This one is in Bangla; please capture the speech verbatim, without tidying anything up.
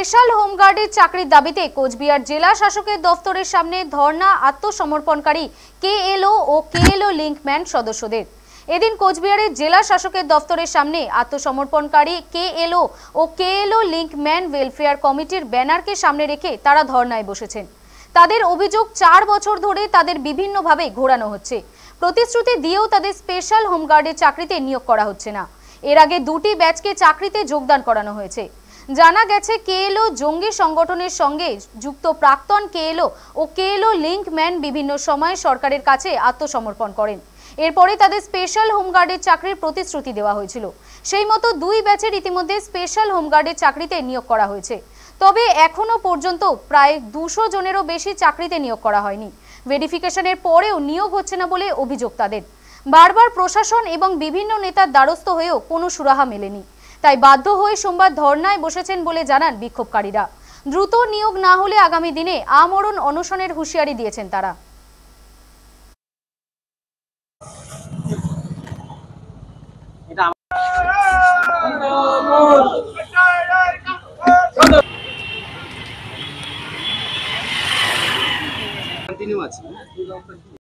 স্পেশাল হোমগার্ডের চাকরির দাবিতে কোচবিহার জেলা শাসকের দফতরের সামনে ধর্ণা আত্মসমর্পণকারী কেএলও ও কেএলও লিঙ্কম্যান সদস্যদের। এদিন কোচবিহারের জেলা শাসকের দফতরের সামনে আত্মসমর্পণকারী কেএলও ও কেএলও লিঙ্কম্যান ওয়েলফেয়ার কমিটির ব্যানারকে সামনে রেখে তারা ধর্ণায় বসেছেন। তাদের অভিযোগ, চার বছর ধরে তাদের বিভিন্নভাবে ঘোরানো হচ্ছে, প্রতিশ্রুতি দিয়েও তাদের স্পেশাল হোমগার্ডের চাকরিতে নিয়োগ করা হচ্ছে না। এর আগে দুটি ব্যাচকে চাকরিতে যোগদান করানো হয়েছে। জানা গেছে কেএলও জঙ্গি সংগঠনের সঙ্গে যুক্ত প্রাক্তন কেএলও ও কেএলও লিঙ্কম্যান বিভিন্ন সময় সরকারের কাছে আত্মসমর্পণ করেন। এরপরে তাদের স্পেশাল হোমগার্ডের চাকরির প্রতিশ্রুতি দেওয়া হয়েছিল। সেই মতো দুই ব্যাচের ইতিমধ্যে স্পেশাল হোমগার্ডের চাকরিতে নিয়োগ করা হয়েছে। তবে এখনো পর্যন্ত প্রায় দুশো জনেরও বেশি চাকরিতে নিয়োগ করা হয়নি। ভেরিফিকেশনের পরেও নিয়োগ হচ্ছে না বলে অভিযোগ তাদের। বারবার প্রশাসন এবং বিভিন্ন নেতার দ্বারস্থ হয়েও কোনো সুরাহা মেলেনি। তাই বাধ্য হয়ে সোমবার ধর্নায় বসেছেন বলে জানান বিক্ষোভকারীরা। দ্রুত নিয়োগ না হলে আগামী দিনে আমরণ অনশনের হুঁশিয়ারি দিয়েছেন তারা। কন্টিনিউ আছে।